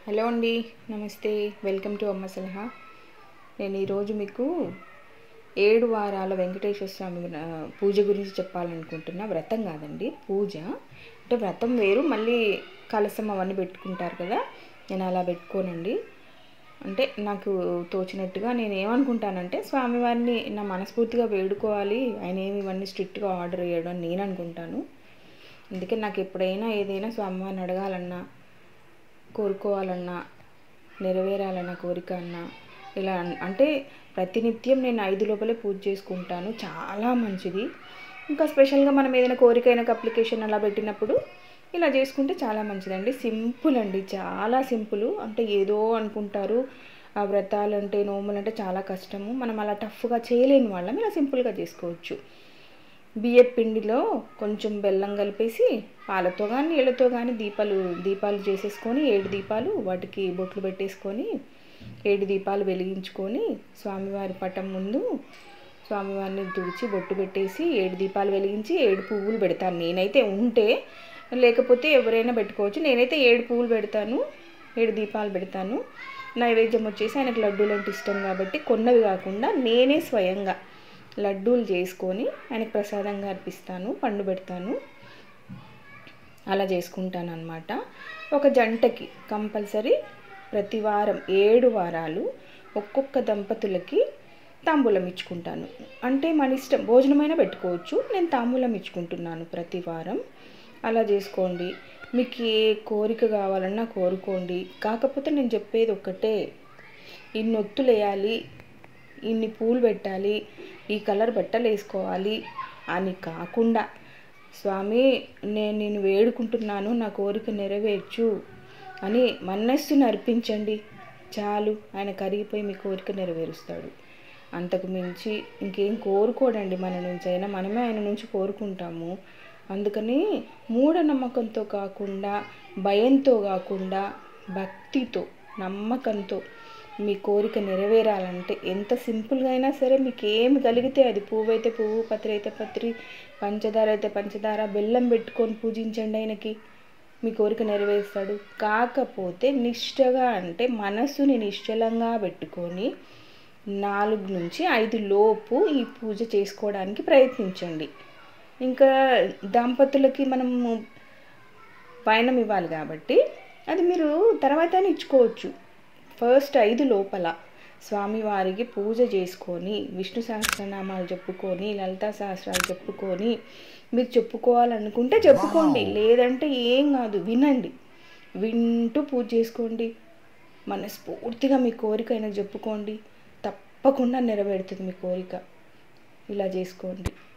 Hello అండి, నమస్తే. Welcome to అమ్మ సలహా. నేను ఈరోజు మీకు 7 వారాల వెంకటేశ్వర స్వామి పూజ గురించి చెప్పాలనుకుంటున్నా. వ్రతం కాదండి, పూజ. అంటే వ్రతం వేరు, మళ్ళీ కలసం అవన్నీ పెట్టుకుంటారు కదా, నేను అలా పెట్టుకోనండి. అంటే నాకు తోచినట్టుగా నేను ఏమనుకుంటానంటే, స్వామివారిని నా మనస్ఫూర్తిగా వేడుకోవాలి, ఆయన ఏమి ఇవన్నీ స్ట్రిక్ట్గా ఆర్డర్ చేయడం అని నేను అనుకుంటాను. అందుకే నాకు ఎప్పుడైనా ఏదైనా స్వామివారిని అడగాలన్నా, కోరుకోవాలన్నా, నెరవేరాలన్న కోరిక అన్నా, ఇలా అంటే ప్రతినిత్యం నేను 5 లోపలే పూజ చేసుకుంటాను. చాలా మంచిది. ఇంకా స్పెషల్గా మనం ఏదైనా కోరికైనా అప్లికేషన్ అలా పెట్టినప్పుడు ఇలా చేసుకుంటే చాలా మంచిదండి. సింపుల్ అండి, చాలా సింపుల్. అంటే ఏదో అనుకుంటారు ఆ వ్రతాలు అంటే, నోములు అంటే చాలా కష్టము, మనం అలా టఫ్గా చేయలేని వాళ్ళం ఇలా సింపుల్గా చేసుకోవచ్చు. బియ్యపు పిండిలో కొంచెం బెల్లం కలిపేసి పాలతో కానీ నీళ్ళతో కానీ దీపాలు చేసేసుకొని 7 దీపాలు వాటికి బొట్లు పెట్టేసుకొని 7 దీపాలు వెలిగించుకొని స్వామివారి పటం ముందు స్వామివారిని తుడిచి బొట్టు పెట్టేసి 7 దీపాలు వెలిగించి 7 పువ్వులు పెడతాను నేనైతే. ఉంటే లేకపోతే ఎవరైనా పెట్టుకోవచ్చు. నేనైతే 7 పువ్వులు పెడతాను, 7 దీపాలు పెడతాను. నైవేద్యం వచ్చేసి ఆయనకు లడ్డూలు అంటే ఇష్టం కాబట్టి కొన్నవి కాకుండా నేనే స్వయంగా లడ్డూలు చేసుకొని ఆయనకు ప్రసాదంగా అర్పిస్తాను, పండు పెడతాను. అలా చేసుకుంటాను అన్నమాట. ఒక జంటకి కంపల్సరీ ప్రతి వారం 7 వారాలు ఒక్కొక్క దంపతులకి తాంబూలం ఇచ్చుకుంటాను. అంటే మన ఇష్టం, భోజనమైనా పెట్టుకోవచ్చు. నేను తాంబూలం ఇచ్చుకుంటున్నాను ప్రతి వారం. అలా చేసుకోండి. మీకు ఏ కోరిక కావాలన్నా కోరుకోండి. కాకపోతే నేను చెప్పేది ఒక్కటే, ఇన్ని ఒత్తులు వేయాలి, ఇన్ని పూలు పెట్టాలి, ఈ కలర్ బట్టలు వేసుకోవాలి అని కాకుండా, స్వామి నేను నిన్ను వేడుకుంటున్నాను, నా కోరిక నెరవేర్చు అని మనస్సును అర్పించండి చాలు. ఆయన కరిగిపోయి మీ కోరిక నెరవేరుస్తాడు. అంతకు మించి ఇంకేం కోరుకోడండి మన నుంచి. అయినా మనమే ఆయన నుంచి కోరుకుంటాము. అందుకని మూఢనమ్మకంతో కాకుండా, భయంతో కాకుండా, భక్తితో, నమ్మకంతో మీ కోరిక నెరవేరాలంటే ఎంత సింపుల్గా అయినా సరే, మీకు ఏమి కలిగితే అది, పువ్వు అయితే పువ్వు, పత్రి అయితే పత్రి, పంచదార అయితే పంచదార, బెల్లం పెట్టుకొని పూజించండి, ఆయనకి మీ కోరిక నెరవేరుస్తాడు. కాకపోతే నిష్టగా, అంటే మనసుని నిశ్చలంగా పెట్టుకొని 4 నుంచి 5 లోపు ఈ పూజ చేసుకోవడానికి ప్రయత్నించండి. ఇంకా దంపతులకి మనము వైనం ఇవ్వాలి కాబట్టి అది మీరు తర్వాత ఇచ్చుకోవచ్చు. ఫస్ట్ 5 లోపల స్వామివారికి పూజ చేసుకొని, విష్ణు సహస్రనామాలు చెప్పుకొని, లలితా సహస్రాలు చెప్పుకొని, మీరు చెప్పుకోవాలనుకుంటే చెప్పుకోండి, లేదంటే ఏం కాదు, వినండి. వింటూ పూజ చేసుకోండి. మనస్ఫూర్తిగా మీ కోరిక అయినా చెప్పుకోండి, తప్పకుండా నెరవేరుతుంది మీ కోరిక. ఇలా చేసుకోండి.